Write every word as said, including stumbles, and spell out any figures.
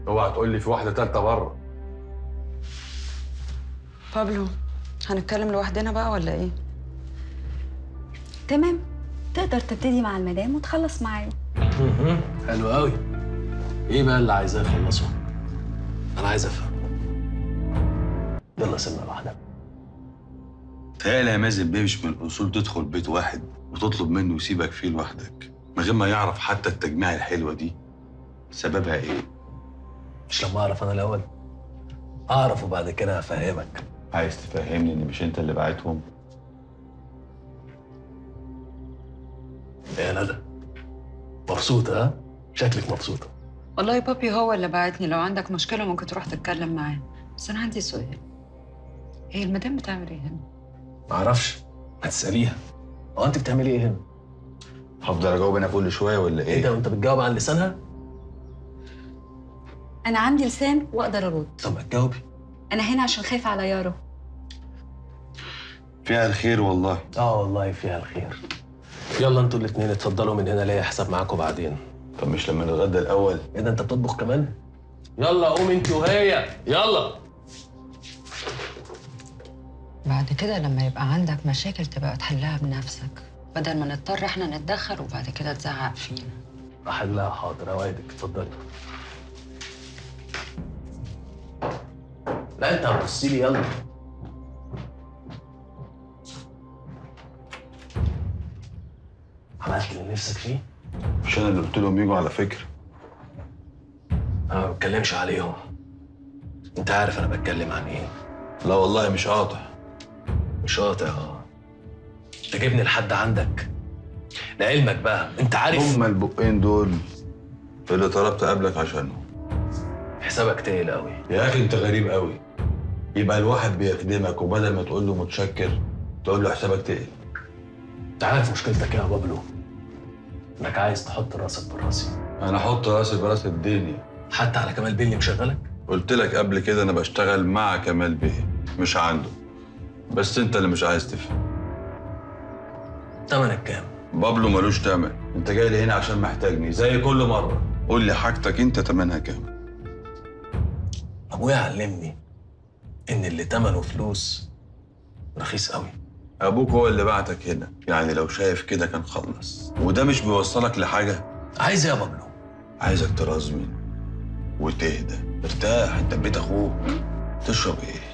اوعى تقول لي في واحده ثالثه بره. بابلو، هنتكلم لوحدنا بقى ولا ايه؟ تمام، تقدر تبتدي مع المدام وتخلص معايا. حلو قوي. ايه بقى اللي عايزاه يخلصه؟ انا عايز افهم. يلا سيبنا لوحدنا. تهيألي يا مازن بيه مش من الاصول تدخل بيت واحد وتطلب منه يسيبك فيه لوحدك من غير ما يعرف حتى التجميعه الحلوه دي سببها ايه. مش لما اعرف انا الاول؟ اعرف وبعد كده هفهمك. عايز تفهمني ان مش انت اللي باعتهم؟ يا ندى، مبسوطه؟ ها؟ شكلك مبسوطه. والله بابي هو اللي بعتني، لو عندك مشكله ممكن تروح تتكلم معاه. بس انا عندي سؤال، هي المدام بتعمل ايه هنا؟ معرفش، هتساليها. هو انت بتعملي ايه هنا؟ هفضل اجاوب انا كل شويه ولا ايه؟ ايه ده وانت بتجاوب عن لسانها؟ انا عندي لسان واقدر ارد. طب ما تجاوبي. انا هنا عشان خايفه على يارو. فيها الخير والله. اه والله فيها الخير. يلا انتوا الاثنين اتفضلوا من هنا، ليا حساب معاكم بعدين. طب مش لما نتغدى الاول؟ ايه ده انت بتطبخ كمان؟ يلا قوم انت وهي، يلا. بعد كده لما يبقى عندك مشاكل تبقى تحلها بنفسك، بدل ما نضطر احنا نتدخل وبعد كده تزعق فينا. احلها حاضر، اوعدك. اتفضلي. لا انت هتبصي لي. يلا. عملت اللي نفسك فيه؟ مش انا اللي قلت لهم يجوا على فكره؟ انا ما بتكلمش عليهم. انت عارف انا بتكلم عن ايه. لا والله مش قاطع. مش قاطع؟ اه. تجيبني لحد عندك. لعلمك بقى انت عارف هما البقين دول اللي طلبت اقابلك عشانهم. حسابك تقيل قوي. يا اخي انت غريب قوي. يبقى الواحد بيخدمك وبدل ما تقول له متشكر تقول له حسابك تقيل. انت عارف مشكلتك ايه يا بابلو؟ انك عايز تحط راسك براسي. انا احط راسي براس الدنيا حتى على كمال بيه اللي مشغلك؟ قلت لك قبل كده انا بشتغل مع كمال بيه مش عنده. بس انت اللي مش عايز تفهم. تمنك كام؟ بابلو ملوش تمن. انت جاي لي هنا عشان محتاجني زي كل مره. قول لي حاجتك انت تمنها كام؟ ابويا علمني ان اللي تمنه فلوس رخيص قوي. ابوك هو اللي بعتك هنا، يعني لو شايف كده كان خلص. وده مش بيوصلك لحاجه. عايز ايه يا بابلو؟ عايزك ترزمن وتهدى. ارتاح، انت بيت اخوك. تشرب ايه؟